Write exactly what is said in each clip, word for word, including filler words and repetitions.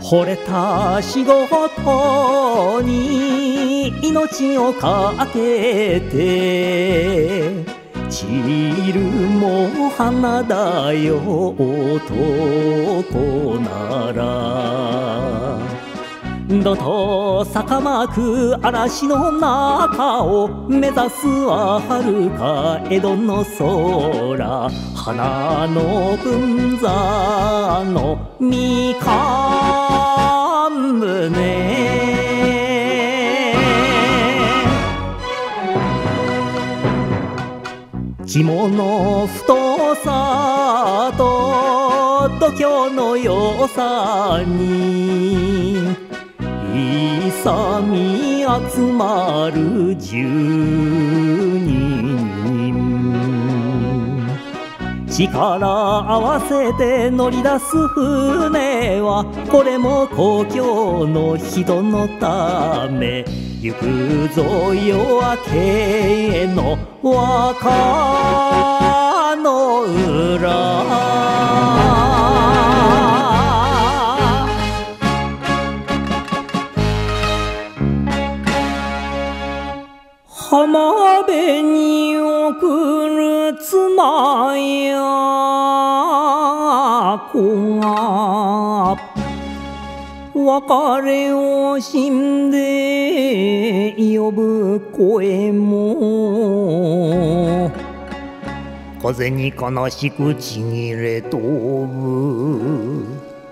惚れた仕事に命をかけて散るも花だよ男ならどと坂巻く嵐の中を目指すは遥か江戸の空花の分座のみかん舟肝の太さと度胸の良さに勇み集まる十人力合わせて乗り出す船はこれも故郷の人のため行くぞ夜明けの和歌の浦浜辺に送る妻や子が別れを惜んで呼ぶ声も風に悲しくちぎれ飛ぶ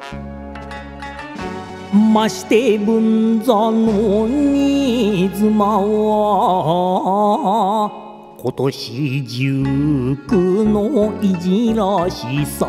まして文座の新妻は今年十九のいじらしさ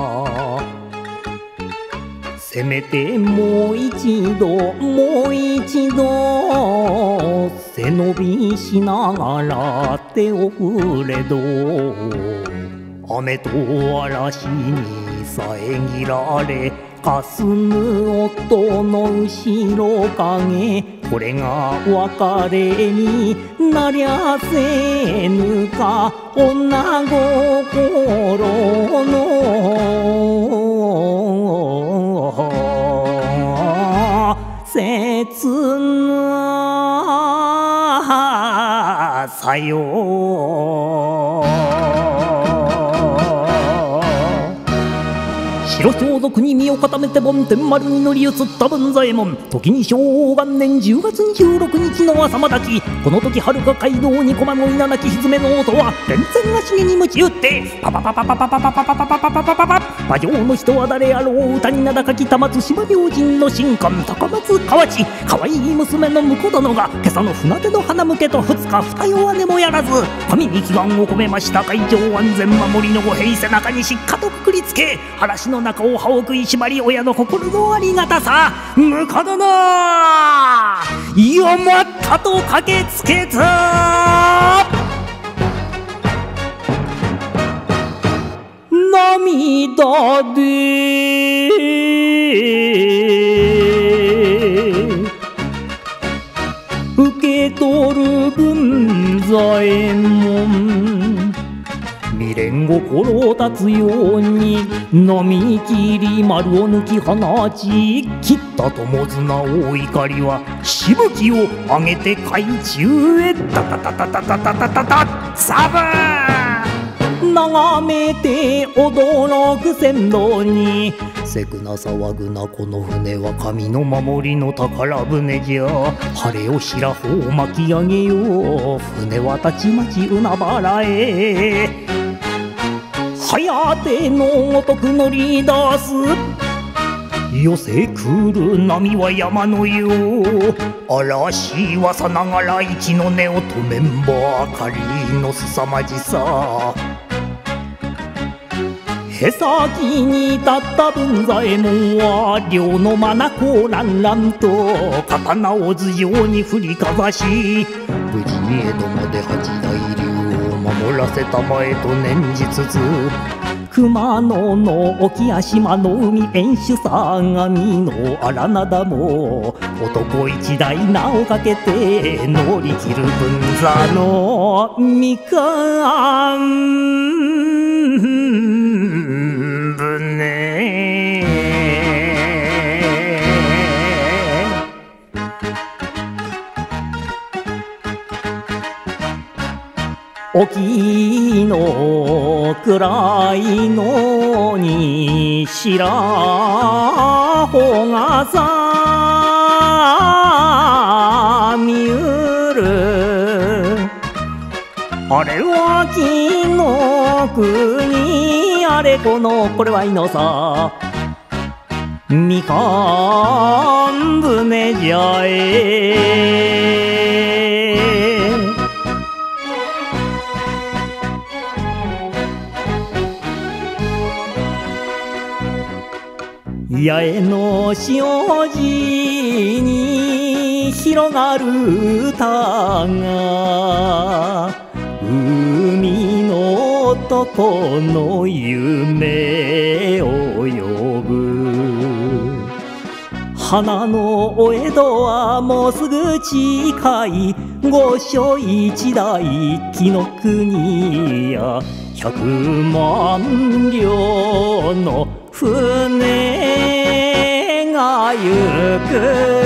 せめてもう一度もう一度背伸びしながら手を振れど雨と嵐に遮られ霞む夫の後ろ影これが別れになりゃせぬか女心の切なさよ白装束に身を固めて梵天丸に乗り移った文左衛門時に昭和元年じゅうがつにじゅうろくにちの朝まだきこの時遥か街道に駒の稲なきひずめの音は連戦足毛に鞭打ってパパパパパパパパパパパパパパパパパ馬上の人は誰やろう歌に名高き玉津島明神の神官高松河内可愛い娘の婿殿が今朝の船手の花向けと二日二弱根もやらず神に祈願を込めました海上安全守りの御兵背中にしっかとくくりつけ嵐の中を歯を食いしばり親の心のありがたさ婿殿よまったと駆けつけた涙で受け取る文左衛門未練心立つように飲み切り丸を抜き放ち切った友綱大怒りはしぶきを上げて海中へタタタタタタタタタタサブ眺めて驚く船頭にせくな騒ぐなこの船は神の守りの宝船じゃ晴れを白帆を巻き上げよう船はたちまち海原へ早手のごとく乗り出す寄せ来る波は山のよう嵐はさながら一の根を止めんばかりのすさまじさへさきに立った文左衛門は両の眼らんらんと刀を頭上に振りかざし無事に江戸まで八大竜を守らせたまえと念じつつ熊野の沖や島の海遠州相模の荒灘も男一台名をかけて乗り切る文座のみかん船沖の暗いのに白穂がさみうる。あれは金の国、あれこのこれはいのさ。みかん船じゃえ。八重の塩地に広がる歌が海の男の夢を呼ぶ。花のお江戸はもうすぐ近い。御所一代紀の国や百万両の船が行く。